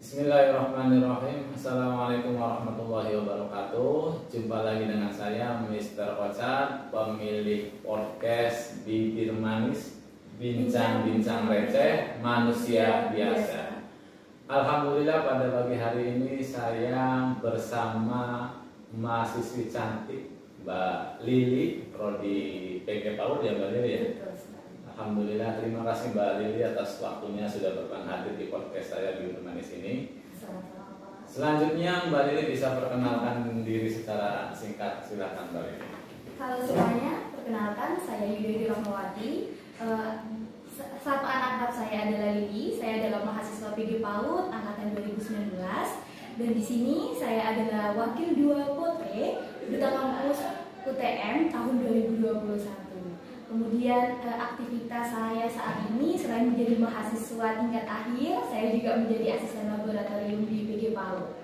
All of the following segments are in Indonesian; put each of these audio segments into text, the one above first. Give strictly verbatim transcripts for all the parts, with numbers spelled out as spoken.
Bismillahirrahmanirrahim. Assalamualaikum warahmatullahi wabarakatuh. Jumpa lagi dengan saya Mister Ocat, pemilik podcast Bibir Manis, Bincang-bincang receh manusia biasa. Alhamdulillah pada pagi hari ini saya bersama mahasiswi cantik Mbak Lili, prodi P G PAUD ya Mbak Lili ya. Alhamdulillah, terima kasih Mbak Lili atas waktunya sudah berkenan hadir di podcast saya Bibir Manis ini. Selanjutnya Mbak Lili bisa perkenalkan diri secara singkat, silakan Mbak Lili. Halo semuanya, perkenalkan saya Yudhiti Rahmawati. Uh, Sapaan akrab saya adalah Lili. Saya adalah mahasiswa P G PAUD angkatan dua ribu sembilan belas dan di sini saya adalah wakil dua Potre Duta Kampus U T M tahun dua ribu dua puluh satu. Kemudian eh, aktivitas saya saat ini selain menjadi mahasiswa tingkat akhir, saya juga menjadi asisten laboratorium di P G PAUD.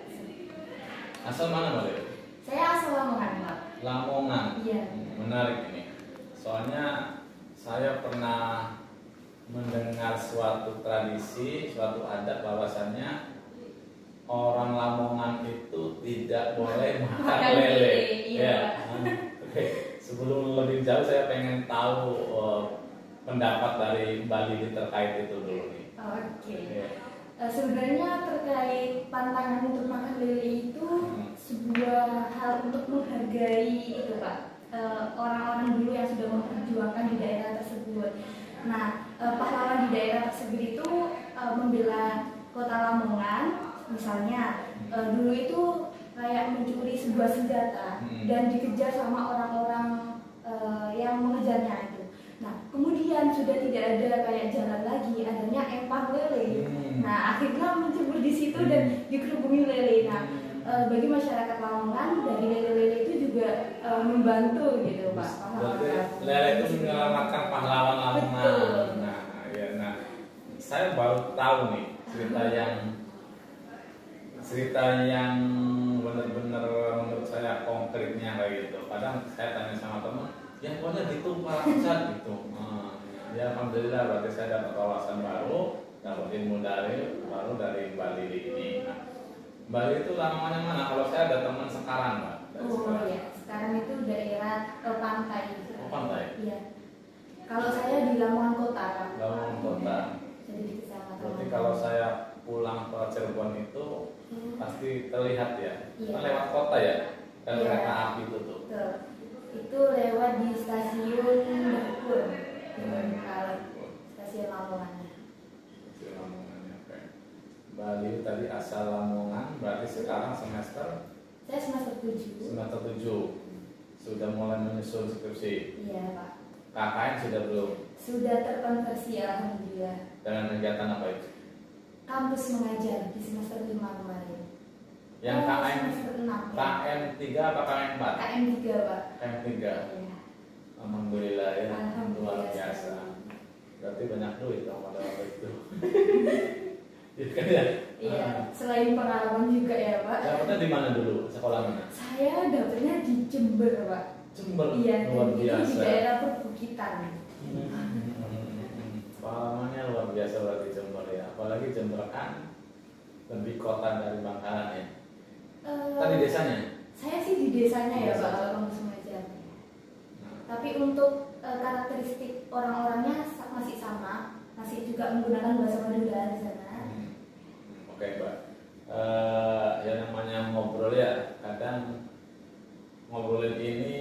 Asal mana Mbak Lili? Saya asal Lamongan, Pak. Lamongan. Iya. Menarik ini. Soalnya saya pernah mendengar suatu tradisi, suatu adat bahwasannya orang Lamongan itu tidak boleh makan lele. Iya. Ya. Sebelum lebih jauh saya pengen tahu uh, pendapat dari Mbak Lili terkait itu dulu nih. Oke. Okay. Yeah. Uh, sebenarnya terkait pantangan untuk makan lele itu hmm. sebuah hal untuk menghargai itu Pak, uh, orang-orang dulu yang sudah memperjuangkan di daerah tersebut. Nah, uh, pahlawan di daerah tersebut itu uh, membela kota Lamongan, misalnya uh, dulu itu kayak mencuri sebuah senjata hmm. dan dikejar sama orang-orang uh, yang mengejarnya itu. Nah, kemudian sudah tidak ada kayak jalan lagi, adanya empang lele. Hmm. Nah, akhirnya mencebur di situ hmm. dan dikerubungi lele. Nah, uh, bagi masyarakat Lamongan dari lele-lele itu juga uh, membantu gitu, Pak. Berarti lele itu menyelamatkan pahlawan Lamongan. Betul. Nah, ya, nah, saya baru tahu nih cerita yang cerita yang benar-benar menurut saya konkretnya kayak gitu. Kadang saya tanya sama teman, ya pokoknya gitu Pak Ustadz gitu. Nah, ya alhamdulillah berarti saya dapat wawasan baru, dapat ilmu dari baru dari Mbak Lili ini. Nah, Mbak Lili itu Lamongan mana? Kalau saya ada teman sekarang Mbak. Oh sekarang. Ya, sekarang itu daerah ke pantai. Oh, pantai. Iya. Kalau saya di Lamongan Kota. Lamongan Kota. Jadi di kecamatan. Berarti kalau saya pulang ke Cirebon itu hmm. pasti terlihat ya, iya. Kan lewat kota ya, kan iya. Kereta api itu tuh. Betul. Itu lewat di stasiun Dapur, hmm. kalau stasiun Lamongan. Stasiun Lamongan, oke. Bali tadi asal Lamongan, berarti sekarang semester? Saya semester tujuh. Semester tujuh, sudah mulai menyusun skripsi. Iya Pak. K K N sudah belum? Sudah terkonversi alhamdulillah. Dengan kegiatan apa itu? Kampus mengajar di semester lima kemarin. Yang oh, K M semester enam. K M tiga apa K M empat? K M tiga Pak. K M tiga. Iya. Alhamdulillah ya. Alhamdulillah luar biasa. Berarti banyak duit dong pada waktu itu. Iya. Iya. Selain pengalaman juga ya Pak. Dapatnya di mana dulu? Sekolah mana? Saya dapatnya di Jember Pak. Jember. Iya. Luar biasa. Di daerah perbukitan. Pengalamannya luar biasa berarti Jember ya, apalagi Jember kan lebih kota dari Bangkalan ya. Uh, Tadi desanya? Saya sih di desanya ya Pak kalau kampus mengajar. Nah. Tapi untuk uh, karakteristik orang-orangnya masih sama, masih juga menggunakan bahasa Madura di sana. Hmm. Oke okay, Mbak, uh, yang namanya ngobrol ya, kadang ngobrolin ini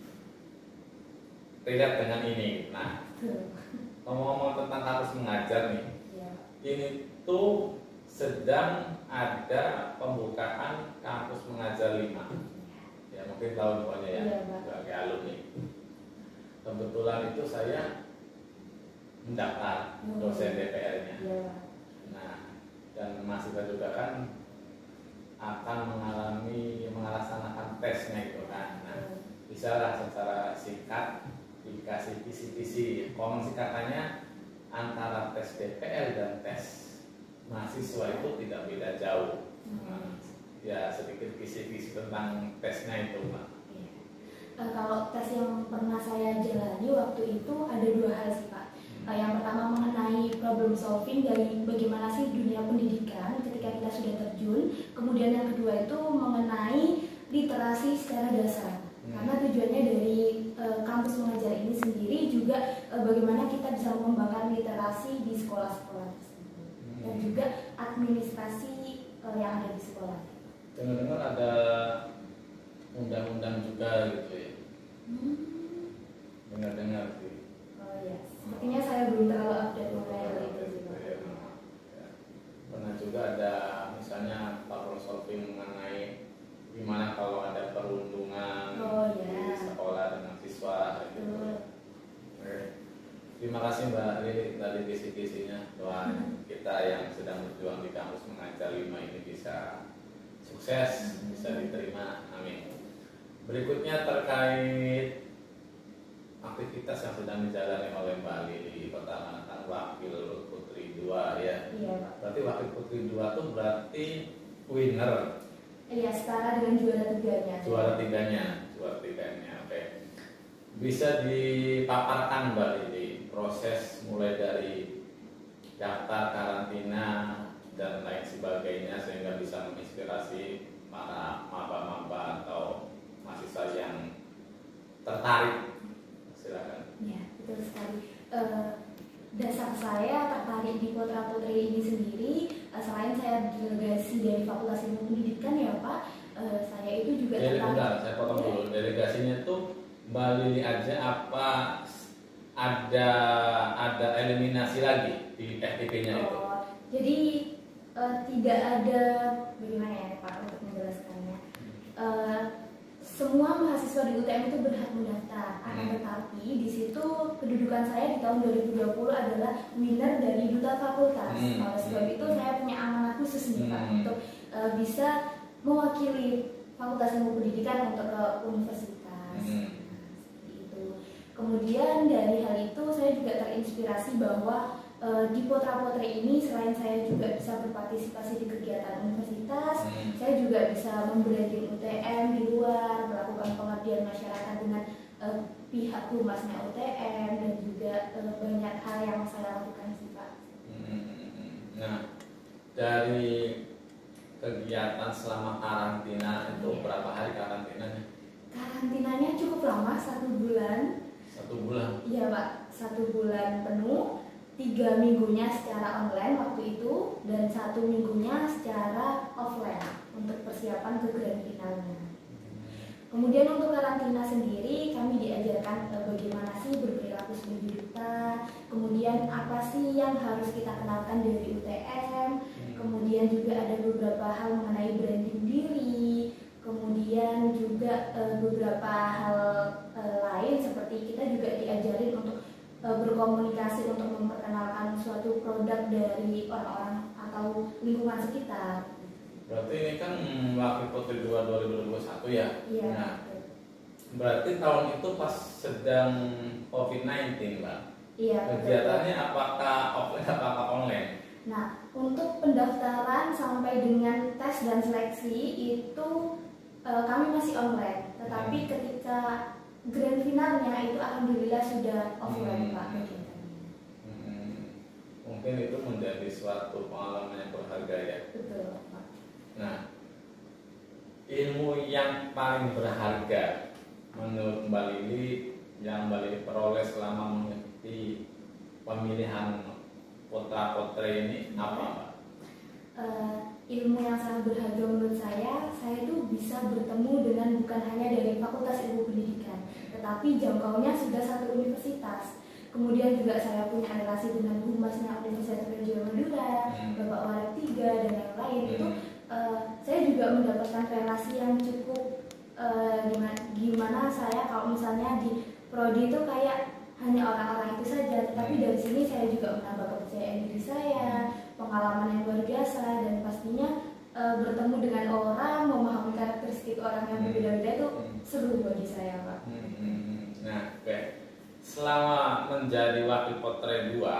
relate dengan ini. Nah. Ngomong-ngomong tentang kampus mengajar nih, ya. Ini tuh sedang ada pembukaan kampus mengajar lima. Ya mungkin tahun pokoknya ya, sebagai ya, alumni. Kebetulan itu saya mendaftar ya. Dosen D P R-nya. Ya. Nah, dan mahasiswa juga kan akan mengalami melaksanakan tesnya itu kan. Nah, ya. Bisa lah secara singkat dikasih kisi-kisi, konon singkatannya antara tes D P R dan tes mahasiswa itu tidak beda jauh. Hmm. Ya sedikit kisi-kisi tentang tesnya itu Pak. Ya. Uh, kalau tes yang pernah saya jalani waktu itu ada dua hal sih Pak. Hmm. Uh, yang pertama mengenai problem solving dari bagaimana sih dunia pendidikan ketika kita sudah terjun. Kemudian yang kedua itu mengenai literasi secara dasar. Hmm. Karena tujuannya dari e, kampus mengajar ini sendiri juga e, bagaimana kita bisa mengembangkan literasi di sekolah-sekolah tersebut. Hmm. Dan juga administrasi e, yang ada di sekolah. Dengar-dengar ada undang-undang juga gitu ya. Hmm. Dengar-dengar sih. Oh ya, sepertinya saya belum terlalu update mengenai hal itu juga. Ya. Pernah juga ada misalnya problem solving mengenai gimana kalau ada perundungan oh, ya. di sekolah dengan siswa gitu. Oke. Terima kasih Mbak Lili dari kisi-kisinya. Doakan kita yang sedang berjuang di kampus mengajar lima ini bisa sukses, bisa diterima. Amin. Berikutnya terkait aktivitas yang sedang dijalani oleh Mbak Lili. Pertama kan Wakil Putri dua ya. Iya Pak. Berarti Wakil Putri dua itu berarti winner. Iya, setara dengan juara tiganya. Juara tiganya, juara tiganya. Oke. Bisa dipaparkan Mbak Lili proses mulai dari daftar karantina dan lain sebagainya sehingga bisa menginspirasi para maba-maba atau mahasiswa yang tertarik. Silakan. Ya, betul sekali. Uh, dasar saya tertarik di Putra Putri ini sendiri, uh, selain saya delegasi dari Fakultas Ilmu Pendidikan ya Pak, uh, saya itu juga Jadi, tertarik. Bentar, saya potong dulu. Delegasinya tuh Mbak Lili aja apa ada ada eliminasi lagi di F T P-nya itu? Oh, jadi uh, tidak ada bagaimana ya Pak untuk menjelaskannya. Uh, Semua mahasiswa di U T M itu berhak mendaftar, akan hmm. tetapi di situ kedudukan saya di tahun dua ribu dua puluh adalah winner dari duta fakultas. Hmm. Oleh sebab itu saya punya amanah khusus nih Pak hmm. untuk uh, bisa mewakili Fakultas Ilmu Pendidikan untuk ke universitas. Hmm. Seperti itu. Kemudian dari hal itu saya juga terinspirasi bahwa uh, di Putra Putri ini selain saya juga bisa berpartisipasi di kegiatan universitas, hmm. saya juga bisa membranding U T M di luar, melakukan pengabdian masyarakat dengan uh, pihak humasnya U T M dan juga uh, banyak hal yang saya lakukan sih Pak. Hmm. Nah, dari kegiatan selama karantina itu yeah. berapa hari karantinanya? Karantinanya cukup lama, satu bulan. Satu bulan? Iya Pak, satu bulan penuh. Tiga minggunya secara online waktu itu dan satu minggunya secara offline untuk persiapan ke grand finalnya. Kemudian untuk karantina sendiri kami diajarkan eh, bagaimana sih berperilaku sebagai duta, kemudian apa sih yang harus kita kenalkan dari U T M, kemudian juga ada beberapa hal mengenai branding diri, kemudian juga eh, beberapa hal eh, lain seperti kita juga diajarin untuk berkomunikasi untuk memperkenalkan suatu produk dari orang-orang atau lingkungan sekitar. Berarti ini kan Wakil Putri dua dua ribu dua puluh satu ya? Iya. Nah, berarti tahun itu pas sedang covid sembilan belas Mbak? Iya. Kegiatannya betul. Apakah offline apakah online? Nah, untuk pendaftaran sampai dengan tes dan seleksi itu uh, kami masih online. Tetapi hmm. ketika grand finalnya itu alhamdulillah sudah offline hmm. Pak. Hmm. Mungkin itu menjadi suatu pengalaman yang berharga ya. Betul Pak. Nah, ilmu yang paling berharga menurut Mbak Lili yang Mbak Lili peroleh selama mengikuti pemilihan Putra Putri ini apa Pak? Uh, ilmu yang sangat berharga menurut saya, saya itu bisa bertemu dengan bukan hanya dari Fakultas Ilmu Pendidikan, tetapi jangkaunya sudah satu universitas. Kemudian juga saya punya relasi dengan humasnya Universitas Brawijaya Madura, hmm. Bapak Warek tiga dan yang lain. Hmm. Itu uh, saya juga mendapatkan relasi yang cukup uh, gimana, gimana saya kalau misalnya di prodi itu kayak hanya orang-orang itu saja, tetapi dari sini saya juga menambah kepercayaan diri saya, pengalaman yang luar biasa, dan pastinya e, bertemu dengan orang, memahami karakteristik orang yang berbeda-beda itu seru bagi saya Pak. Nah, oke. Okay. Selama menjadi Wakil Putri dua,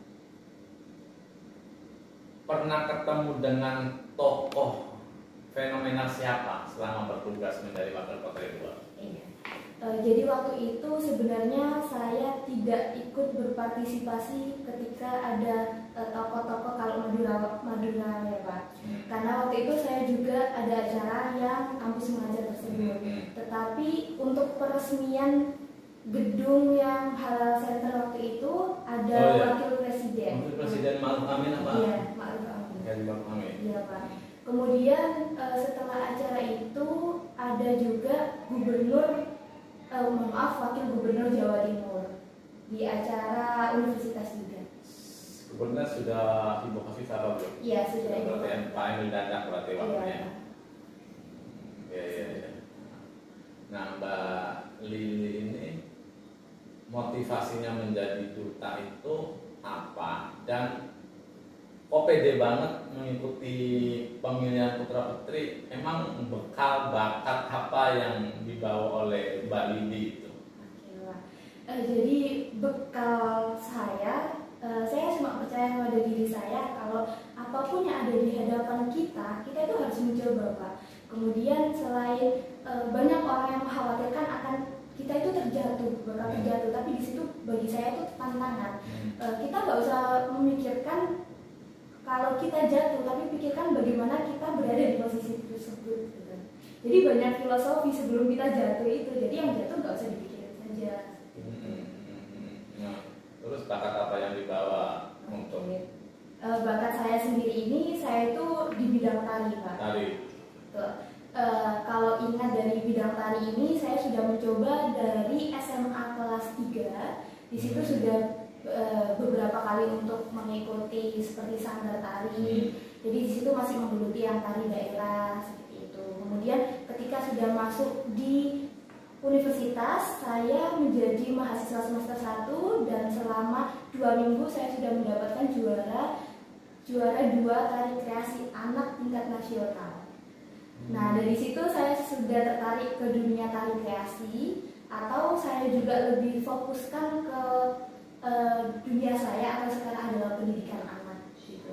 pernah ketemu dengan tokoh fenomenal siapa selama bertugas menjadi Wakil Putri dua? Iya. Uh, jadi waktu itu sebenarnya saya tidak ikut berpartisipasi ketika ada uh, tokoh-tokoh kalau Madura Madura ya Pak. Hmm. Karena waktu itu saya juga ada acara yang kampus mengajar tersebut. Hmm. Tetapi untuk peresmian gedung yang Halal Center waktu itu ada oh, ya. Wakil Presiden. Wakil Presiden Ma'ruf Amin apa? Iya, Ma'ruf Amin. Ya, Ma'ruf Amin. Iya Pak. Kemudian uh, setelah acara itu ada juga Gubernur Uh, maaf, Wakil Gubernur Jawa Timur di acara universitas juga. Gubernur sudah Ibu Khafifah apa belum? Iya, sudah. Berarti Pak Emil Dadak berarti wakilnya. Iya, iya, iya. Nah, Mbak Lili ini motivasinya menjadi duta itu apa? Dan kok pede banget mengikuti pemilihan putra putri? Emang bekal bakat apa yang dibawa oleh Mbak Lili itu? Oke, Pak. Uh, jadi bekal saya, uh, saya cuma percaya pada diri saya kalau apapun yang ada di hadapan kita, kita itu harus mencoba, Pak. Kemudian selain uh, banyak orang yang mengkhawatirkan akan kita itu terjatuh, bakal terjatuh, tapi di situ bagi saya itu tantangan. Uh, kita nggak usah memikirkan kalau kita jatuh, tapi pikirkan bagaimana kita berada di posisi tersebut. Gitu. Jadi banyak filosofi sebelum kita jatuh itu. Jadi yang jatuh nggak usah dipikirin saja. Hmm. Nah, terus bakat apa yang dibawa untuk? Okay. Uh, bakat saya sendiri ini, saya itu di bidang tari, Pak. Tari. Tuh. Uh, kalau ingat dari bidang tari ini, saya sudah mencoba dari S M A kelas tiga. Di situ hmm. sudah beberapa kali untuk mengikuti seperti sanggar tari. Hmm. Jadi di situ masih menggeluti yang tari daerah seperti itu. Kemudian ketika sudah masuk di universitas, saya menjadi mahasiswa semester satu dan selama dua minggu saya sudah mendapatkan juara juara dua tari kreasi anak tingkat nasional. Hmm. Nah, dari situ saya sudah tertarik ke dunia tari kreasi, atau saya juga lebih fokuskan ke Uh, dunia saya atau sekarang adalah pendidikan anak gitu.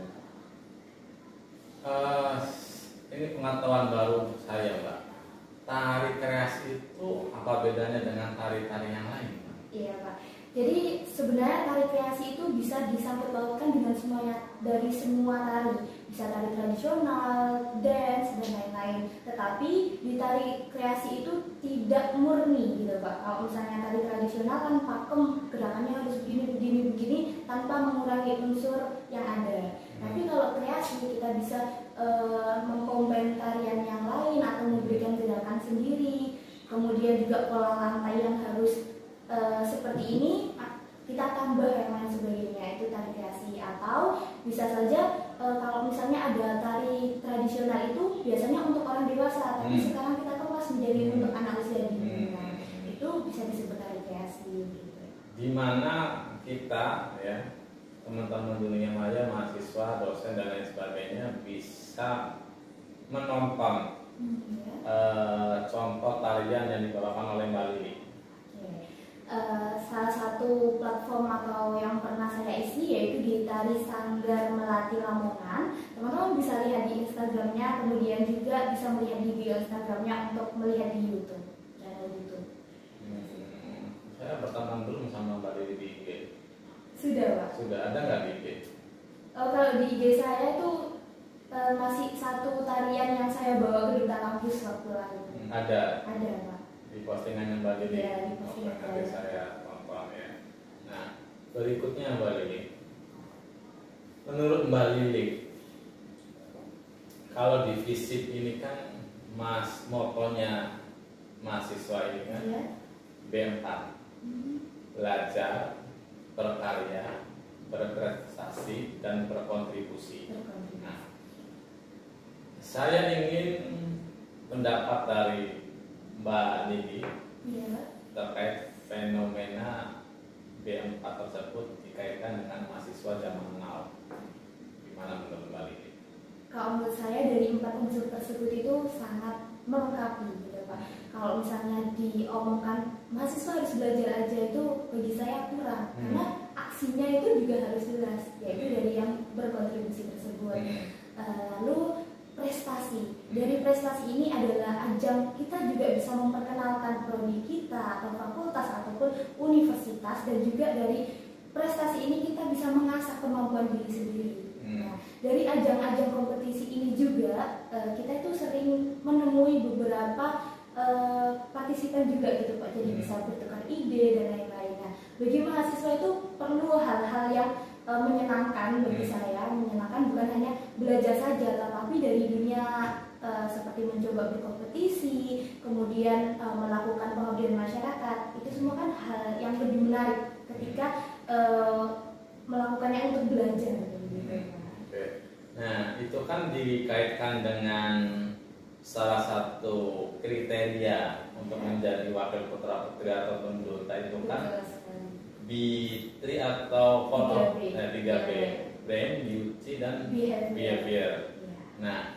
Uh, ini pengetahuan baru untuk saya, Mbak. Tari kreasi itu apa bedanya dengan tari-tari yang lain, Mbak? Iya, Pak. Jadi sebenarnya tari kreasi itu bisa disangkut pautkan dengan semuanya, dari semua tari, bisa tari tradisional, dance dan lain-lain. Tetapi di tari kreasi itu tidak murni gitu, Pak. Kalau misalnya tari tradisional kan pakem, gerakannya harus begini begini begini tanpa mengurangi unsur yang ada. Tapi kalau kreasi kita bisa e, mengkombin tarian yang lain atau memberikan gerakan sendiri. Kemudian juga pola lantai yang harus Uh, seperti ini, kita tambah yang lain sebagainya, itu tari kreasi. Atau bisa saja uh, kalau misalnya ada tari tradisional itu biasanya untuk orang dewasa, tapi hmm. sekarang kita kemas menjadi hmm. untuk anak usia dini. Nah, itu bisa disebut tari kreasi gitu. Dimana kita ya, teman-teman dunia maya, mahasiswa, dosen dan lain sebagainya bisa menonton hmm, ya. uh, contoh tarian yang dibawakan oleh Mbak Lili. Uh, salah satu platform atau yang pernah saya isi yaitu di Tari Sanggar Melati Lamongan. Teman-teman bisa lihat di Instagramnya, kemudian juga bisa melihat di bio Instagramnya untuk melihat di YouTube, channel YouTube. Hmm, saya berteman belum sama Mbak Lili di I G? Sudah, Pak. Sudah, ada nggak di I G? Uh, kalau di I G saya itu uh, masih satu tarian yang saya bawa ke Duta Kampus waktu lalu. Hmm, ada. Ada, Pak. Di postingannya Mbak Lili, ya, di postingan nanti saya tonton ya. Nah, berikutnya Mbak Lili, menurut Mbak Lili, kalau di FISIP ini kan mas motonya mahasiswa ini kan ya. B empat, hmm. belajar, berkarya, berprestasi dan berkontribusi. Nah, saya ingin pendapat dari Mbak Lili ya. terkait fenomena B empat tersebut dikaitkan dengan mahasiswa zaman now. Gimana menurut Mbak Lili? Kalau menurut saya dari empat unsur tersebut itu sangat melengkapi gitu Pak. Kalau misalnya diomongkan mahasiswa harus belajar aja, itu bagi saya kurang, hmm. karena aksinya itu juga harus jelas, yaitu dari yang berkontribusi tersebut. hmm. uh, Lalu prestasi. Dari prestasi ini adalah ajang kita juga bisa memperkenalkan prodi kita atau fakultas ataupun universitas, dan juga dari prestasi ini kita bisa mengasah kemampuan diri sendiri. Nah, dari ajang-ajang kompetisi ini juga kita itu sering menemui beberapa partisipan juga gitu Pak, jadi bisa bertukar ide dan lain-lainnya. Bagi mahasiswa itu perlu hal-hal yang uh, menyenangkan bagi hmm. saya, menyenangkan bukan hanya belajar saja, tetapi dari dunia uh, seperti mencoba berkompetisi, kemudian uh, melakukan pengabdian masyarakat, itu semua kan hal yang lebih menarik ketika uh, melakukannya untuk belajar. Hmm. Oke. Nah, itu kan dikaitkan dengan salah satu kriteria untuk menjadi wakil putra putri atau penduta itu kan B tiga atau tiga B, Brain, Beauty, dan Behavior. Behavior. Nah,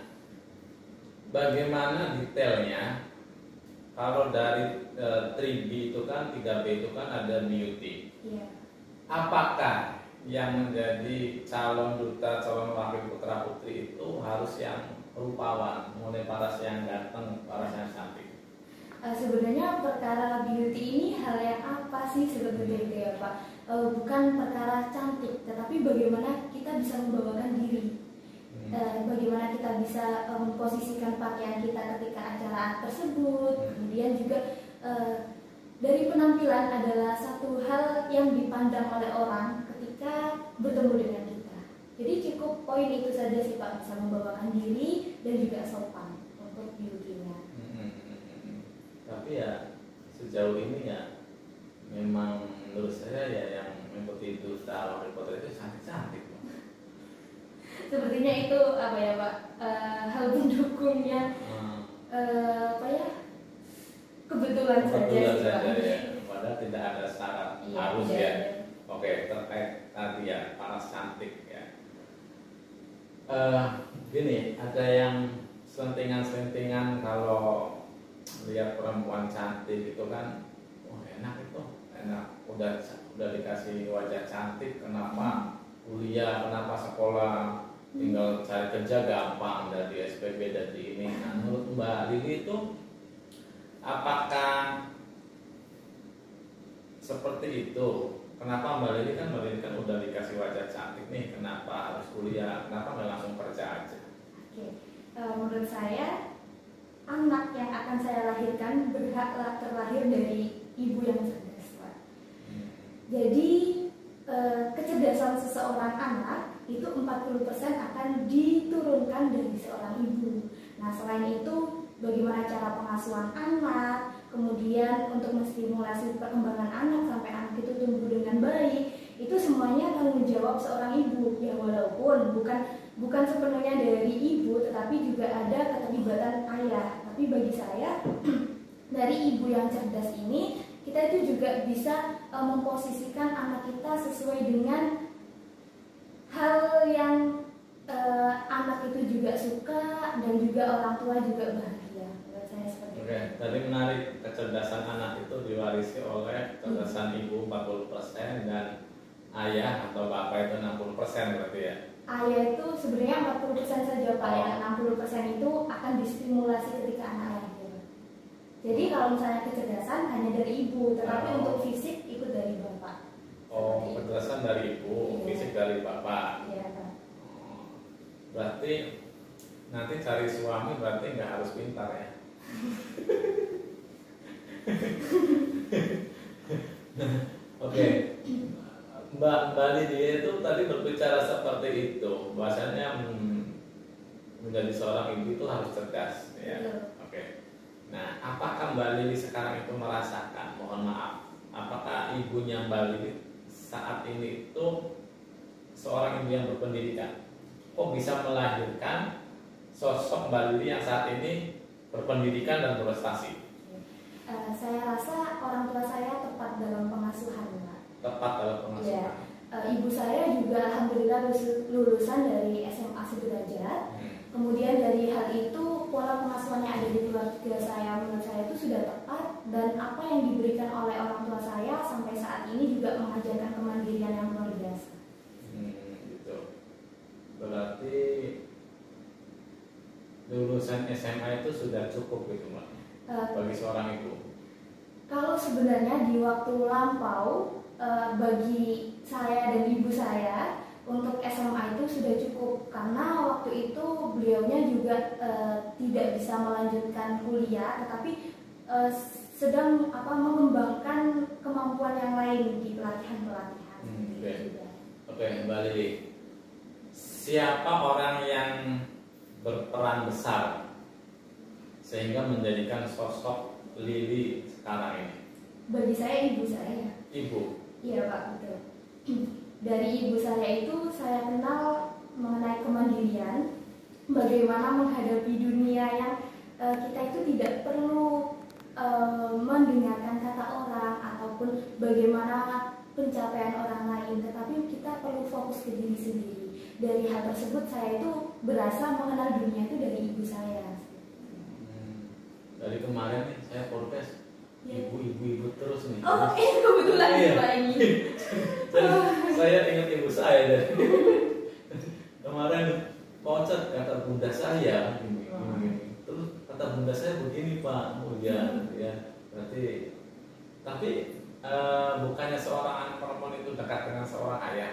bagaimana detailnya? Kalau dari uh, tiga B itu kan, tiga B itu kan ada Beauty. Yeah. Apakah yang menjadi calon duta, calon wakil putra putri itu harus yang rupawan, mulai paras yang ganteng, paras yang cantik? Uh, sebenarnya perkara beauty ini hal yang apa sih sebenarnya itu ya Pak? Uh, bukan perkara cantik, tetapi bagaimana kita bisa membawakan diri, hmm. uh, bagaimana kita bisa uh, memposisikan pakaian kita ketika acara tersebut, hmm. kemudian juga uh, dari penampilan adalah satu hal yang dipandang oleh orang ketika bertemu dengan kita. Jadi cukup poin itu saja sih Pak, bisa membawakan diri dan juga sopan untuk beauty-nya. Hmm. Tapi ya sejauh ini ya memang menurut saya ya yang mengikuti duta wakil putri itu cantik-cantik. Sepertinya itu apa ya Pak, uh, hal pendukung yang hmm. uh, apa ya kebetulan, kebetulan saja, saja ya. Padahal tidak ada syarat iya, harus iya, ya. Iya. Oke, terkait tadi ya paras cantik ya. Uh, gini, ada yang selentingan-selentingan kalau lihat perempuan cantik itu kan, wah enak itu, enak. Udah udah dikasih wajah cantik, kenapa kuliah, kenapa sekolah, tinggal cari kerja gampang, dari S P B, dari ini. Nah, menurut Mbak Lili itu apakah seperti itu? Kenapa Mbak Lili kan Mbak Lili kan udah dikasih wajah cantik nih, kenapa harus kuliah? Kenapa nggak langsung kerja aja? Oke, uh, menurut saya anak yang akan saya lahirkan berhaklah terlahir dari ibu yang cerdas, Pak. Hmm. Jadi uh, kecerdasan seseorang anak itu empat puluh persen akan diturunkan dari seorang ibu. Nah, selain itu bagaimana cara pengasuhan anak, kemudian untuk menstimulasi perkembangan anak sampai anak itu tumbuh dengan baik, itu semuanya tanggung jawab seorang ibu. Ya walaupun bukan bukan sepenuhnya dari ibu, tetapi juga ada keterlibatan ayah. Tapi bagi saya dari ibu yang cerdas ini, kita itu juga bisa uh, memposisikan anak kita sesuai dengan hal yang uh, anak itu juga suka dan juga orang tua juga bahagia. Menurut saya seperti itu. Oke, tadi menarik, kecerdasan anak itu diwarisi oleh kecerdasan hmm. ibu empat puluh persen dan ayah atau bapak itu enam puluh persen berarti ya? Ayah itu sebenarnya empat puluh persen saja Pak, oh. ya enam puluh persen itu akan distimulasi ketika anak lahir. Jadi kalau misalnya kecerdasan hanya dari ibu, tetapi oh. untuk fisik ikut dari bapak. Oh, kecerdasan dari ibu, iya. fisik dari bapak. Iya Pak. Oh. Berarti nanti cari suami berarti nggak harus pintar ya? Oke. Okay. Mbak Mbak Lydia itu tadi berbicara seperti itu, bahasanya hmm, menjadi seorang ibu itu harus cerdas, ya. Oke. Okay. Nah, apakah Mbak Lili sekarang itu merasakan, mohon maaf, apakah ibunya Mbak Lili saat ini itu seorang ibu yang berpendidikan? Kok bisa melahirkan sosok Mbak Lili yang saat ini berpendidikan dan berprestasi? Uh, saya rasa orang tua saya tepat dalam pengasuhan, Pak. Tepat dalam pengasuhan. Ya. Uh, ibu saya juga alhamdulillah lulusan dari S M A sederajat. Hmm. Kemudian dari hal itu pola pengasuhan yang ada di keluarga saya menurut saya itu sudah tepat, dan apa yang diberikan oleh orang tua saya sampai saat ini juga mengajarkan kemandirian yang luar biasa. Hmm, gitu. Berarti lulusan S M A itu sudah cukup gitu Mbak uh, bagi seorang ibu? Kalau sebenarnya di waktu lampau uh, bagi saya dan ibu saya untuk S M A itu sudah cukup, karena waktu itu beliaunya juga uh, tidak bisa melanjutkan kuliah, tetapi uh, sedang apa mengembangkan kemampuan yang lain di pelatihan-pelatihan. Hmm, Oke, okay. okay, Mbak Lili, siapa orang yang berperan besar sehingga menjadikan sosok Lili sekarang ini? Bagi saya ibu saya. Ibu? Iya Pak, betul. Dari ibu saya itu saya kenal mengenai kemandirian, bagaimana menghadapi dunia yang uh, kita itu tidak perlu uh, mendengarkan kata orang ataupun bagaimana pencapaian orang lain, tetapi kita perlu fokus ke diri sendiri. Dari hal tersebut saya itu berasa mengenal dunia itu dari ibu saya. Hmm, dari kemarin nih saya podcast ibu-ibu-ibu terus nih. Oh, eh kebetulan iya. Pak ini. Saya ingat ibu saya dari kemarin kocet kata bunda saya gini, gini. Terus kata bunda saya begini Pak, oh ya, hmm. ya berarti. Tapi uh, bukannya seorang anak perempuan itu dekat dengan seorang ayah?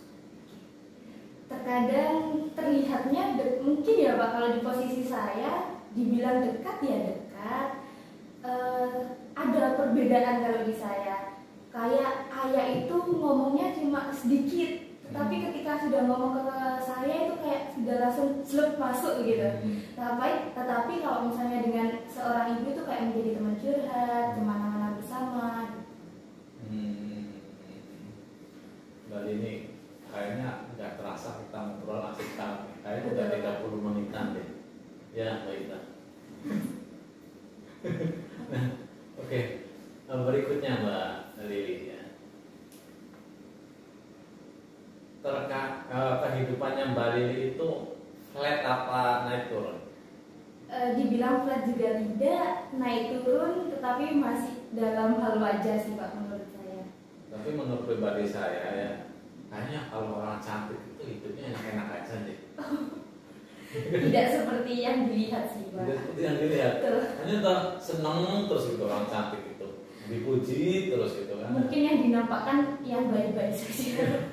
Terkadang terlihatnya de- mungkin ya Pak, kalau di posisi saya dibilang dekat ya dekat. Uh, ada perbedaan kalau di saya, kayak ayah itu ngomongnya cuma sedikit, tetapi ketika sudah ngomong ke saya itu kayak sudah langsung slep masuk gitu. Tapi, tetapi kalau misalnya dengan seorang ibu itu kayak menjadi teman curhat, kemana-mana bersama. Hmm. Mbak ini kayaknya nggak terasa kita ngobrol asik banget. Kayaknya udah tiga puluh menitan deh. Ya baiklah. Nah, oke, okay. Berikutnya Mbak Lili ya. Terkait uh, kehidupannya Mbak Lili itu flat apa naik turun? E, dibilang flat juga tidak, naik turun, tetapi masih dalam hal wajar sih Pak menurut saya. Tapi menurut pribadi saya ya, kayaknya kalau orang cantik itu hidupnya enak-enak aja deh. Tidak seperti yang dilihat sih Pak. Tidak seperti yang dilihat. Hanya tak seneng terus gitu orang cantik itu, dipuji terus gitu kan. Mungkin yang dinampakkan yang baik-baik saja.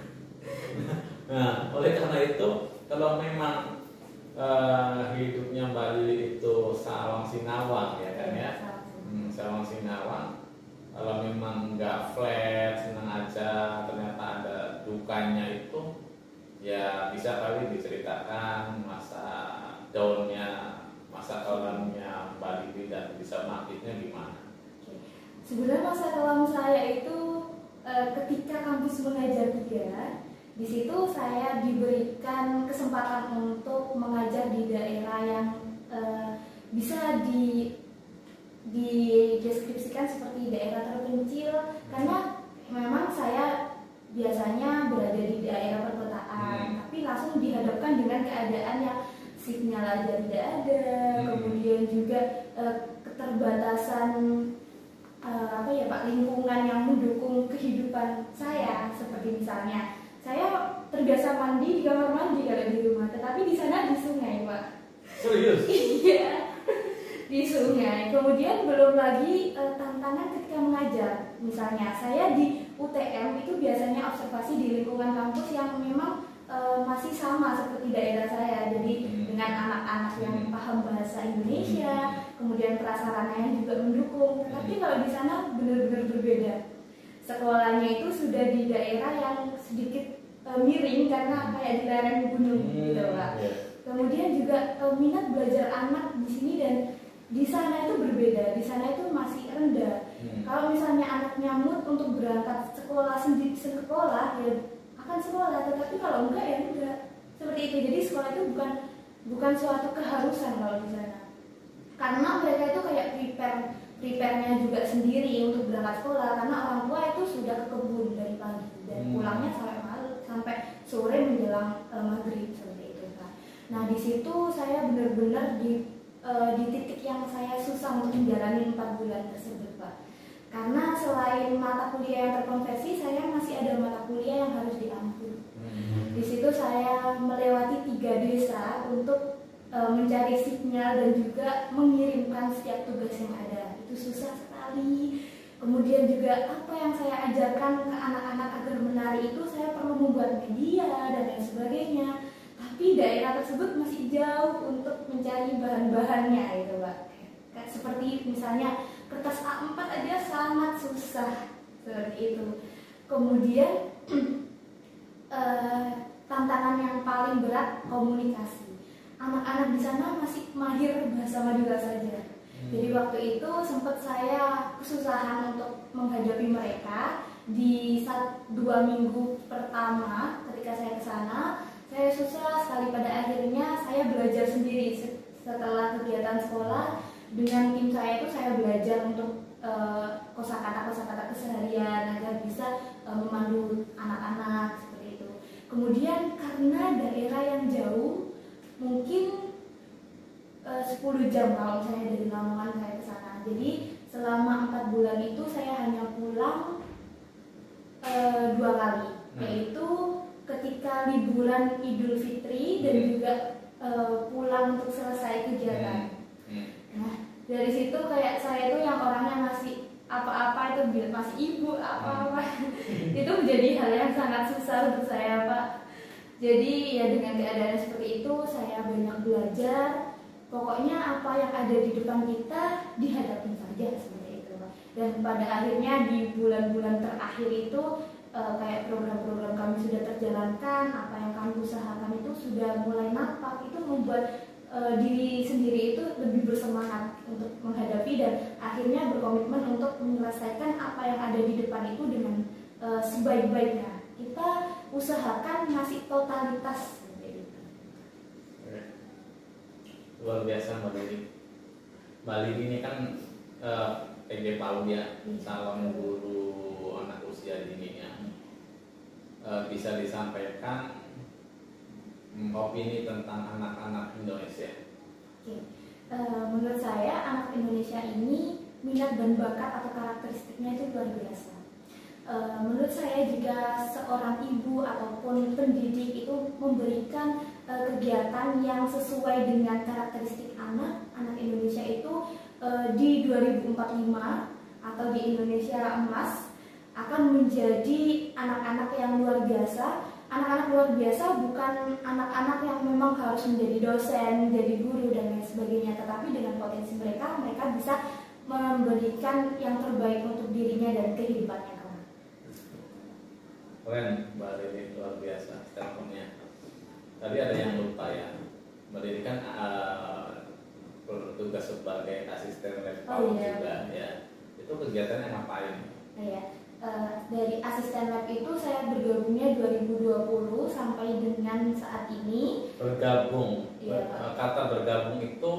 Nah, oleh karena itu kalau memang uh, hidupnya Mbak Lili itu sawang sinawang ya kan ya, hmm, sawang sinawang. Kalau memang nggak flat, senang aja, ternyata ada dukanya itu. Ya bisa kali diceritakan masa daunnya, masa kelamnya Mbak Lili dan bisa bangkitnya gimana? Sebenarnya masa kelam saya itu e, ketika kampus mengajar tiga, di situ saya diberikan kesempatan untuk mengajar di daerah yang e, bisa di dideskripsikan seperti daerah terpencil, karena memang saya biasanya berada di daerah perkotaan, hmm. tapi langsung dihadapkan dengan keadaan yang sinyal aja tidak ada, hmm. kemudian juga uh, keterbatasan uh, apa ya Pak, lingkungan yang mendukung kehidupan saya, seperti misalnya saya terbiasa mandi di kamar mandi kalau di rumah, tetapi di sana di sungai Pak. Serius? Iya. Di sungai. Kemudian belum lagi e, tantangan ketika mengajar. Misalnya saya di U T M itu biasanya observasi di lingkungan kampus yang memang e, masih sama seperti daerah saya. Jadi hmm. dengan anak-anak yang paham bahasa Indonesia, hmm. kemudian prasarana yang juga mendukung. Tapi kalau di sana benar-benar berbeda. Sekolahnya itu sudah di daerah yang sedikit e, miring karena kayak di lereng gunung hmm. gitu Pak. Yeah. Kemudian juga e, minat belajar anak di sini dan di sana itu berbeda, di sana itu masih rendah. Hmm. Kalau misalnya anaknya mood untuk berangkat sekolah sendiri sekolah, ya akan sekolah. Tetapi kalau enggak ya enggak. Seperti itu. Jadi sekolah itu bukan bukan suatu keharusan kalau di sana. Karena mereka itu kayak prepare prepare-nya juga sendiri untuk berangkat sekolah. Karena orang tua itu sudah ke kebun dari pagi dan hmm. pulangnya sampai malam sampai sore menjelang uh, maghrib seperti itu kan. Nah di situ saya benar-benar di Uh, di titik yang saya susah untuk menjalani empat bulan tersebut Pak, karena selain mata kuliah yang terkonversi, saya masih ada mata kuliah yang harus diambil. hmm. Di situ saya melewati tiga desa untuk e, mencari sinyal dan juga mengirimkan setiap tugas yang ada. Itu susah sekali. Kemudian juga apa yang saya ajarkan ke anak-anak agar menari itu saya perlu membuat media dan lain sebagainya. Tapi daerah tersebut masih jauh untuk mencari bahan-bahannya gitu Pak. Seperti misalnya kertas A empat aja sangat susah seperti itu. Kemudian eh, tantangan yang paling berat komunikasi. Anak-anak di sana masih mahir bahasa Madura saja. Jadi waktu itu sempat saya kesusahan untuk menghadapi mereka di saat dua minggu pertama ketika saya ke sana. Saya susah sekali, pada akhirnya saya belajar sendiri setelah kegiatan sekolah. Dengan tim saya itu saya belajar untuk uh, kosakata-kosakata keseharian agar bisa uh, memandu anak-anak seperti itu. Kemudian karena daerah yang jauh, mungkin uh, sepuluh jam kalau saya dari Lamongan saya ke sana. Jadi selama empat bulan itu saya hanya pulang uh, dua kali, hmm. yaitu ketika liburan Idul Fitri dan hmm. juga uh, pulang untuk selesai kegiatan. Hmm. Nah, dari situ kayak saya itu yang orangnya masih apa-apa itu bilang masih ibu apa-apa itu menjadi hal yang sangat susah untuk saya Pak. Jadi ya dengan keadaan seperti itu saya banyak belajar. Pokoknya apa yang ada di depan kita dihadapi saja seperti itu Pak. Dan pada akhirnya di bulan-bulan terakhir itu uh, kayak program-program kami sudah terjalankan, apa yang kami usahakan itu sudah mulai nampak, itu membuat uh, diri sendiri itu lebih bersemangat untuk menghadapi dan akhirnya berkomitmen untuk menyelesaikan apa yang ada di depan itu dengan uh, sebaik-baiknya. Kita usahakan ngasih totalitas seperti itu. Luar biasa Mbak Lili. Mbak Lili ini kan uh, P G PAUD ya, calon guru anak usia dini ya. Uh, bisa disampaikan um, opini tentang anak-anak Indonesia. Oke. Uh, menurut saya anak Indonesia ini minat dan bakat atau karakteristiknya itu luar biasa. Uh, menurut saya jika seorang ibu ataupun pendidik itu memberikan uh, kegiatan yang sesuai dengan karakteristik anak, anak Indonesia itu uh, di dua ribu empat puluh lima atau di Indonesia Emas akan menjadi anak-anak yang luar biasa. Anak-anak luar biasa bukan anak-anak yang memang harus menjadi dosen, menjadi guru dan lain sebagainya, tetapi dengan potensi mereka, mereka bisa memberikan yang terbaik untuk dirinya dan kehidupannya. Keren, Mbak Lili, luar biasa teleponnya. Tadi ada yang lupa ya, Mbak Lili kan uh, bertugas sebagai asisten lab oh, iya. juga ya. Itu kegiatannya ngapain? Iya. Uh, dari asisten lab itu saya bergabungnya dua ribu dua puluh sampai dengan saat ini. Bergabung. Iya, Ber, kata bergabung itu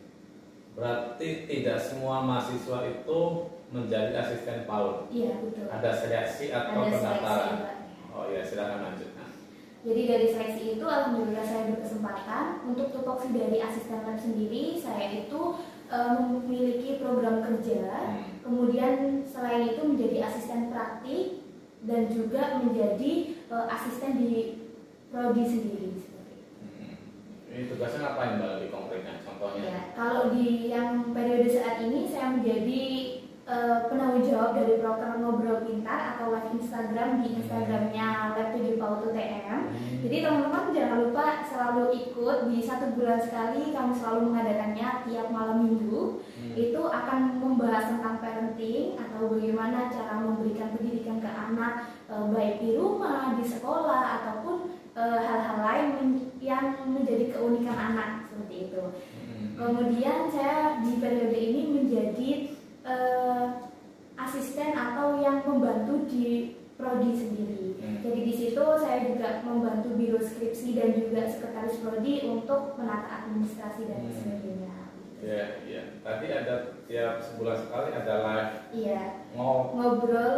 berarti tidak semua mahasiswa itu menjadi asisten PAUD. Iya, betul. Ada seleksi atau Ada pendaftaran? Seleksi, oh ya, silakan lanjutkan. Jadi dari seleksi itu alhamdulillah saya berkesempatan untuk tupoksi dari asisten lab sendiri. Saya itu uh, memiliki program kerja, hmm. kemudian selain itu menjadi asisten praktik dan juga menjadi uh, asisten di prodi sendiri. Hmm. Ini tugasnya ngapain Mbak di konkretnya? Contohnya? Ya, kalau di yang periode saat ini saya menjadi Uh, penanggung jawab dari program Ngobrol Pintar atau live Instagram di Instagramnya Lab tujuh PAUD U T M. Hmm. Jadi teman-teman jangan lupa selalu ikut, di satu bulan sekali kami selalu mengadakannya tiap malam minggu. Hmm. Itu akan membahas tentang parenting atau bagaimana cara memberikan pendidikan ke anak uh, baik di rumah, di sekolah ataupun uh, hal-hal lain yang menjadi keunikan anak seperti itu. Hmm. Kemudian saya di periode ini menjadi Uh, asisten atau yang membantu di prodi sendiri. Hmm. Jadi di situ saya juga membantu biro skripsi dan juga sekretaris prodi untuk menata administrasi dan hmm. sebagainya. Iya, iya. Tadi ada tiap sebulan sekali ada live. Iya. Ngob Ngobrol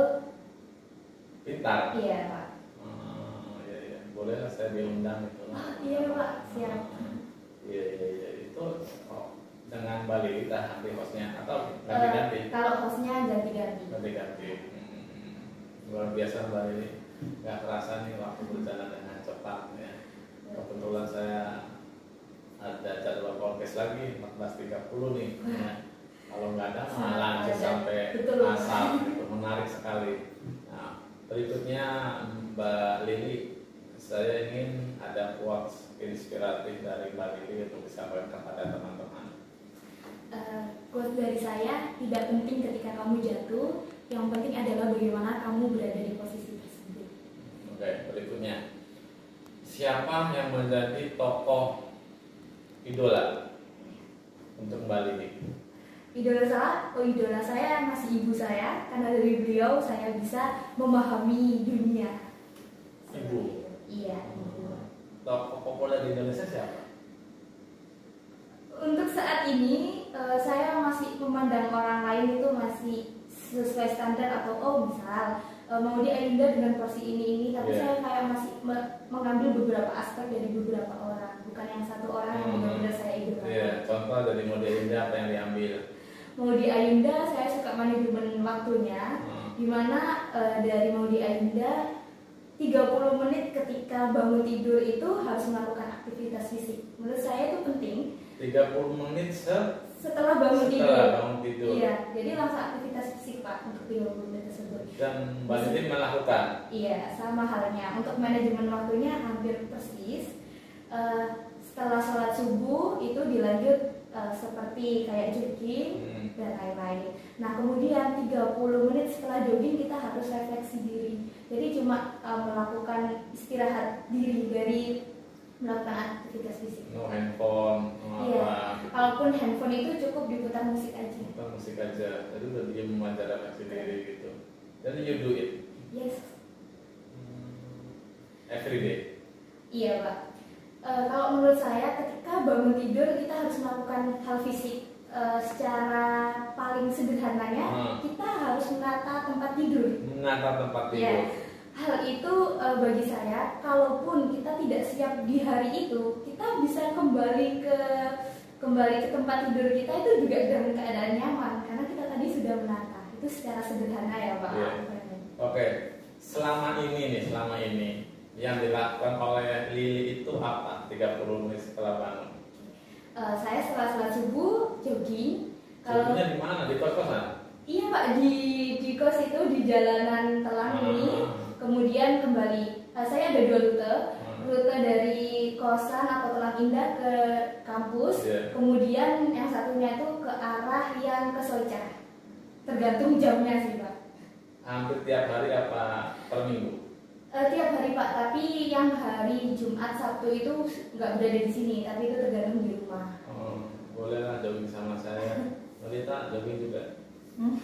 pintar. Iya Pak. Oh, iya, iya. Boleh lah saya diundang itu. Oh, iya Pak, siap. Iya, iya, iya. Itu oh. dengan Mbak Lili nanti hostnya atau ganti-ganti? Uh, kalau hostnya ganti-ganti. Ganti-ganti. Hmm. Luar biasa Mbak Lili. Gak terasa nih waktu berjalan dengan cepat ya. Kebetulan saya ada jadwal podcast lagi empat belas tiga puluh nih. Ya. Kalau nggak ada malah lanjut Ada. sampai Betul. asal gitu, menarik sekali. Nah, berikutnya Mbak Lili, saya ingin ada quotes inspiratif dari Mbak Lili untuk disampaikan kepada teman-teman. Uh, quote dari saya, tidak penting ketika kamu jatuh, yang penting adalah bagaimana kamu berada di posisi tersebut. Oke, berikutnya, siapa yang menjadi tokoh idola untuk Mbak Lili? Idola saya, oh idola saya masih ibu saya, karena dari beliau saya bisa memahami dunia. Ibu? Iya, ibu. Tokoh populer di Indonesia siapa? Untuk saat ini uh, saya masih memandang orang lain itu masih sesuai standar atau oh misal uh, Maudy Ayunda dengan porsi ini ini, tapi yeah. saya kayak masih me mengambil beberapa aspek dari beberapa orang, bukan yang satu orang yang benar-benar saya idolakan. Iya, yeah. Contoh dari Maudy Ayunda apa yang diambil? Maudy Ayunda saya suka manajemen waktunya, hmm. dimana uh, dari Maudy Ayunda tiga puluh menit ketika bangun tidur itu harus melakukan aktivitas fisik. Menurut saya itu penting. tiga puluh menit se setelah bangun setelah tidur. bangun tidur. Iya, jadi langsung aktivitas fisik Pak untuk tiga puluh menit tersebut. Dan Mbak Lili melakukan? Iya, sama halnya. Untuk manajemen waktunya hampir persis. Uh, setelah sholat subuh itu dilanjut uh, seperti kayak jogging hmm. dan lain-lain. Nah kemudian tiga puluh menit setelah jogging kita harus refleksi diri. Jadi cuma uh, melakukan istirahat diri dari melakukan aktivitas fisik. No handphone, no iya. apa gitu. Kalaupun handphone itu cukup diputar musik aja. Putar musik aja, jadi udah dia memanjakan sendiri gitu. Jadi you do it? Yes. Hmm. Every day? Iya Pak. E, kalau menurut saya ketika bangun tidur kita harus melakukan hal fisik. E, secara paling sederhananya hmm. kita harus menata tempat tidur. Menata tempat tidur. Yeah. Hal itu e, bagi saya, kalaupun kita tidak siap di hari itu, kita bisa kembali ke kembali ke tempat tidur kita itu juga dalam keadaan nyaman karena kita tadi sudah menata. Itu secara sederhana ya Pak. Yeah. Oke, okay. Selama ini nih, selama ini yang dilakukan oleh Lili itu apa? tiga puluh menit setelah bangun. E, saya setelah sholat subuh jogging. Joggingnya di mana? Di kos-kosan? Iya Pak, di di kos itu di jalanan Telang hmm. ini. Kemudian kembali, uh, saya ada dua rute, hmm. rute dari kosan atau Telang Indah ke kampus, yeah. kemudian yang satunya itu ke arah yang ke Soicah, tergantung jamnya sih Pak. Hampir tiap hari apa per minggu? Uh, tiap hari Pak, tapi yang hari Jumat Sabtu itu nggak berada di sini, tapi itu tergantung di rumah. Oh, bolehlah jogging sama saya, Melita jogging juga. Hmm?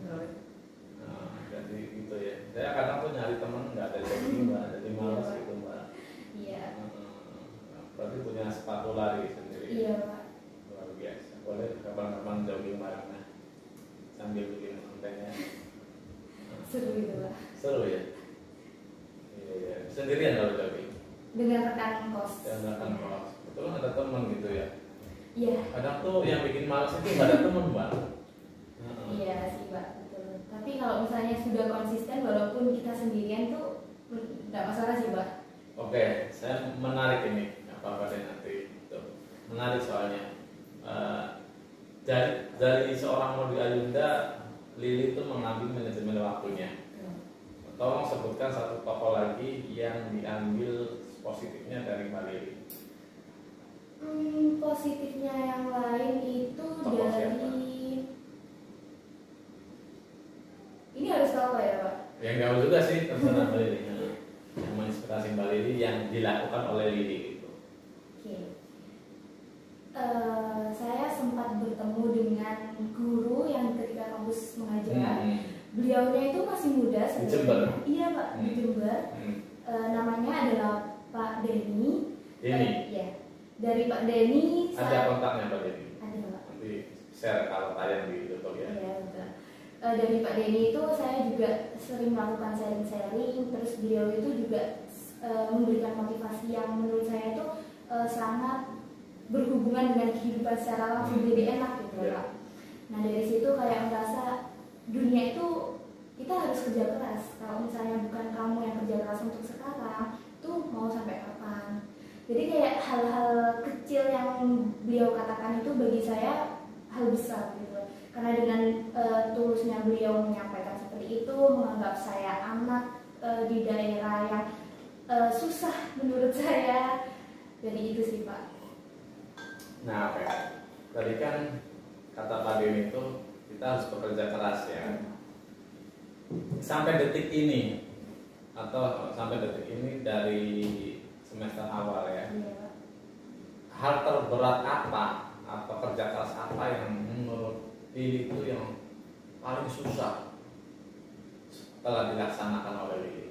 Jadi gitu ya. Saya kadang tuh nyari teman nggak ada jogging mbak, jadi malas gitu mbak. Iya. Hmm, berarti punya sepatu lari sendiri. Iya pak. Luar biasa. Boleh kapan-kapan jogging bareng sambil bikin kontennya. Seru itu pak. Seru ya. Iya iya. Sendirian kalau jogging? Dengan rekan kos. Dengan rekan kos. Betul ada teman gitu ya. Iya. Kadang tuh yang bikin malas itu nggak ada teman mbak. Iya sih pak. Tapi kalau misalnya sudah konsisten walaupun kita sendirian tuh tidak masalah sih Pak. Oke, saya menarik ini apa-apa deh nanti itu menarik soalnya uh, dari dari seorang Maudy Ayunda, Lili itu mengambil manajemen waktunya. Hmm. Tolong sebutkan satu tokoh lagi yang diambil positifnya dari Mbak Lili. Hmm, positifnya yang lain itu tokoh dari siapa? Ini harus tahu ya Pak? Ya nggak juga sih terserah Mbak Lili. Yang menginspirasi Mbak Lili yang dilakukan oleh Lili gitu. Oke. Okay. Uh, saya sempat bertemu dengan guru yang ketika kampus mengajar. Hmm. Beliaunya itu masih muda sebenarnya. Di Jember. Iya Pak, hmm. di Jember. Hmm. Uh, namanya adalah Pak Denny. Denny. Uh, ya. Dari Pak Denny. Ada saya... kontaknya Pak Denny. Ada Pak. Nanti share kalau tayang di YouTube ya. Iya betul. Dari Pak Denny itu saya juga sering melakukan sharing-sharing, terus beliau itu juga e, memberikan motivasi yang menurut saya itu e, sangat berhubungan dengan kehidupan secara langsung, hmm. jadi enak gitu ya Pak. Nah dari situ kayak merasa dunia itu kita harus kerja keras. Kalau misalnya bukan kamu yang kerja keras untuk sekarang, itu mau sampai kapan? Jadi kayak hal-hal kecil yang beliau katakan itu bagi saya hal besar gitu. Karena dengan uh, tulusnya beliau menyampaikan seperti itu, menganggap saya anak uh, di daerah yang uh, susah menurut saya. Jadi itu sih Pak. Nah, oke. Tadi kan kata Pak Din itu kita harus bekerja keras ya. Sampai detik ini atau sampai detik ini dari semester awal ya. Iya. Hal terberat apa atau kerja keras apa yang menurut Lili itu yang paling susah setelah dilaksanakan oleh Lili?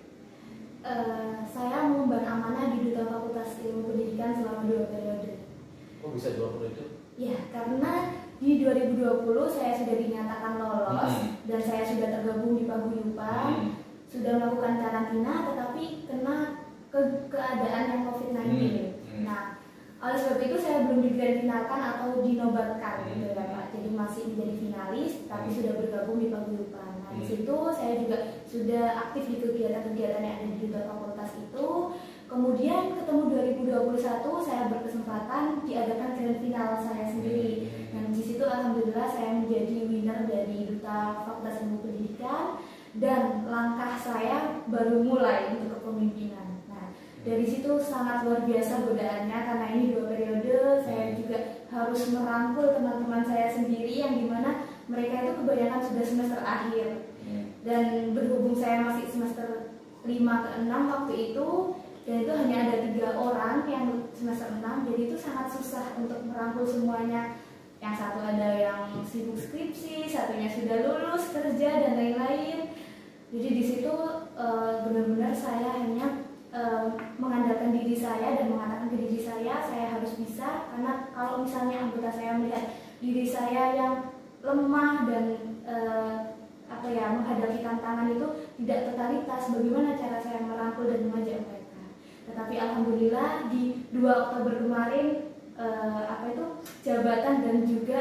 Uh, saya mengemban amanah di Duta Fakultas Ilmu Pendidikan selama dua periode. Kok bisa dua puluh itu? Ya, karena di dua ribu dua puluh saya sudah dinyatakan lolos hmm. dan saya sudah tergabung di paguyuban, hmm. sudah melakukan karantina, tetapi kena ke keadaan yang covid sembilan belas. Hmm. Hmm. Nah, oleh sebab itu saya belum difinalkan atau dinobatkan hmm. gitu ya Pak. Jadi masih menjadi finalis, tapi hmm. sudah bergabung di paguyuban. Nah, hmm. di situ saya juga sudah aktif di kegiatan-kegiatan yang ada di Duta Fakultas itu. Kemudian ketemu dua ribu dua puluh satu saya berkesempatan diadakan grand final saya sendiri. Dan di situ alhamdulillah saya menjadi winner dari Duta Fakultas Ilmu Pendidikan dan langkah saya baru mulai untuk kepemimpinan. Nah, dari situ sangat luar biasa godaannya karena ini dua periode, saya juga harus merangkul teman-teman saya sendiri yang dimana mereka itu kebanyakan sudah semester akhir. Dan berhubung saya masih semester lima ke enam waktu itu, dan itu hanya ada tiga orang yang semester enam, jadi itu sangat susah untuk merangkul semuanya. Yang satu ada yang sibuk skripsi, satunya sudah lulus kerja dan lain-lain. Jadi di situ e, benar-benar saya hanya e, mengandalkan diri saya dan mengatakan ke diri saya, saya harus bisa. Karena kalau misalnya anggota saya melihat diri saya yang lemah dan e, apa ya menghadapi tantangan itu tidak totalitas, bagaimana cara saya merangkul dan mengajak mereka. Tetapi alhamdulillah di dua Oktober kemarin eh, apa itu jabatan dan juga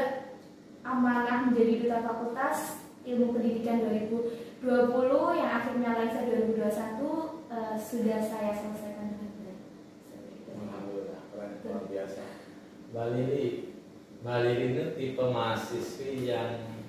amanah menjadi Duta Fakultas Ilmu Pendidikan dua ribu dua puluh yang akhirnya lengser dua ribu dua puluh satu eh, sudah saya selesaikan dengan baik. Alhamdulillah, keren, luar biasa. Mbak Lili, Mbak Lili ini tipe mahasiswi yang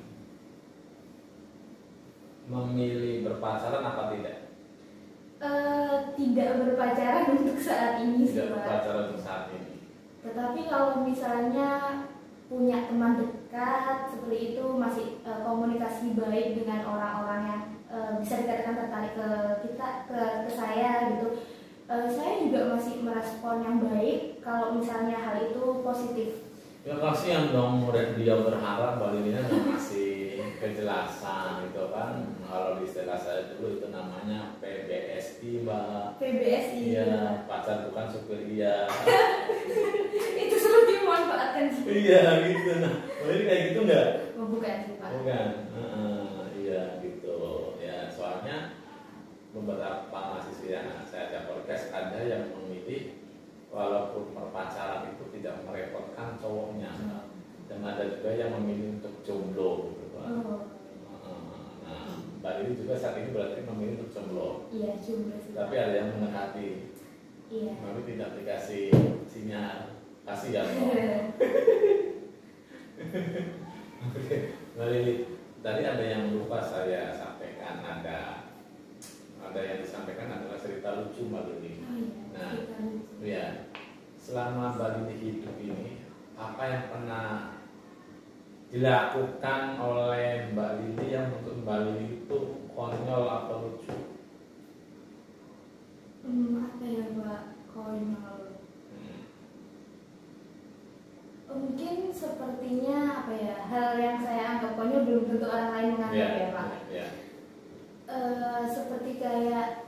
memilih berpacaran apa tidak? Uh, tidak berpacaran untuk saat ini. Tidak berpacaran untuk saat ini. Tetapi kalau misalnya punya teman dekat seperti itu, masih uh, komunikasi baik dengan orang-orang yang uh, bisa dikatakan tertarik ke kita, ke, ke saya gitu, uh, saya juga masih merespon yang baik kalau misalnya hal itu positif. Ya kasihan dong, murid dia berharap Mbak Lilinya nggak ngasih kejelasan gitu kan. Kalau di istilah saya dulu itu namanya P B S I Mbak. P B S I. Iya, pacar bukan supir iya. Itu selalu dimanfaatkan sih. Iya gitu. Nah, Mbak Lili kayak gitu nggak? Oh, bukan sih Pak. Bukan. Uh, iya gitu. Ya soalnya beberapa mahasiswa yang saya ajak podcast ada yang memilih walaupun perpacaran itu tidak merepotkan cowoknya, hmm. dan ada juga yang memilih untuk jomblo gitu kan. Oh. Nah, Mbak Lili juga saat ini berarti memilih untuk jomblo. Iya, jomblo sih. Tapi ada yang mendekati. Iya. Tapi tidak dikasih sinyal, kasih ya. Oke, Mbak Lili, tadi ada yang lupa saya sampaikan, ada ada yang disampaikan adalah cerita lucu Mbak Lili. Oh, iya. Nah, ya, selama Mbak Lili hidup ini, apa yang pernah dilakukan oleh Mbak Lili yang menurut Mbak Lili itu konyol atau lucu? Hmm, apa ya Mbak, konyol? Hmm. Mungkin sepertinya apa ya, hal yang saya anggap konyol belum tentu orang lain menganggap yeah, ya Pak. Yeah, yeah. Uh, seperti kayak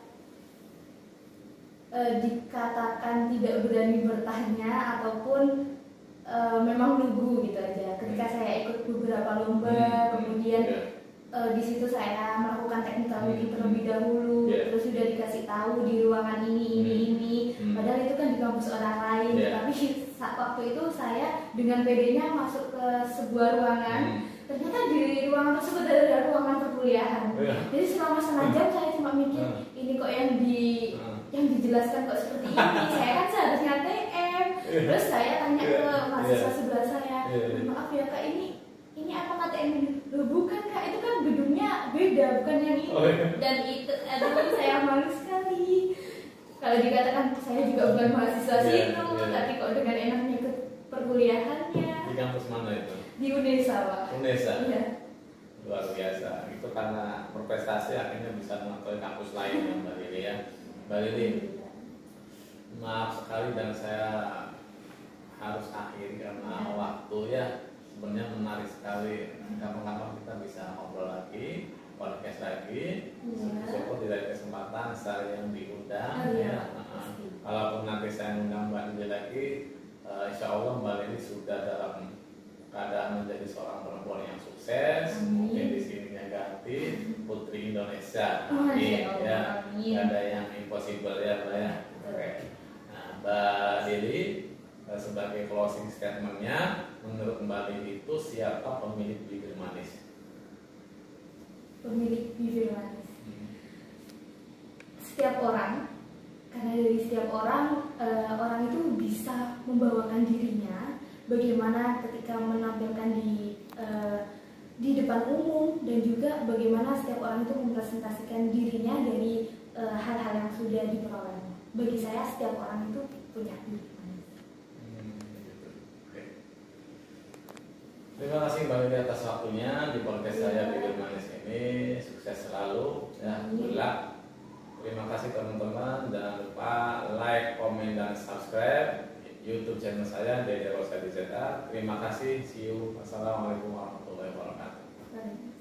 uh, dikatakan tidak berani bertanya ataupun uh, memang lugu gitu aja. Ketika hmm. saya ikut beberapa lomba, hmm. kemudian yeah. uh, di situ saya melakukan technical meeting terlebih dahulu, yeah. terus sudah dikasih tahu di ruangan ini ini hmm. ini, hmm. padahal itu kan di kampus orang lain. Yeah. Tapi saat waktu itu saya dengan pedenya masuk ke sebuah ruangan. Hmm. Ternyata di ruangan tersebut ada ruangan perkuliahan. Oh, iya. Jadi selama setengah jam saya cuma mikir uh. ini kok yang di uh. yang dijelaskan kok seperti ini. Saya kan seharusnya T M, Terus saya tanya ke mahasiswa yeah. sebelah saya, yeah. maaf ya kak, ini ini apa K T M ini? Loh bukan kak, itu kan gedungnya beda, bukan yang ini. Oh, iya. Dan itu, aduh saya malu sekali. Kalau dikatakan saya juga bukan mahasiswa yeah, situ, yeah. tapi kok dengan enaknya ke perkuliahannya. Di kampus mana itu? Di Unesa pak. Unesa. Iya. Luar biasa. Itu karena berprestasi akhirnya bisa mengetahui kampus lain ya Mbak Lili ya. Mbak Lili, maaf sekali dan saya harus akhiri karena ya. Waktu ya sebenarnya menarik sekali. Kapan-kapan kita bisa ngobrol lagi, podcast lagi. Ya. Syukur tidak ada kesempatan saya yang diundang. Oh, ya. Ya. Nah, kalaupun nanti saya undang Mbak Lili lagi, uh, insya Allah Mbak Lili sudah dalam keadaan menjadi seorang perempuan yang sukses. Amin. Mungkin di sininya ganti Putri Indonesia. Amin. Oh, ya, nggak ada yang impossible ya Mbak ya. Oke. Nah, Mbak Lili sebagai closing statementnya, menurut Mbak Lili itu siapa pemilik bibir manis? Pemilik bibir manis. Hmm. Setiap orang, karena dari setiap orang, uh, orang itu bisa membawakan dirinya. Bagaimana ketika menampilkan di uh, di depan umum, dan juga bagaimana setiap orang itu mempresentasikan dirinya dari uh, hal-hal yang sudah diperoleh. Bagi saya setiap orang itu punya bibir manis. Hmm, gitu. Oke. Terima kasih Mbak Lili atas waktunya di podcast saya Bibir Manis ini. Sukses selalu ya, good luck. Terima kasih teman-teman, jangan lupa like, komen, dan subscribe YouTube channel saya Dede Rosa D Z A. Terima kasih, see you. Wassalamualaikum warahmatullahi wabarakatuh.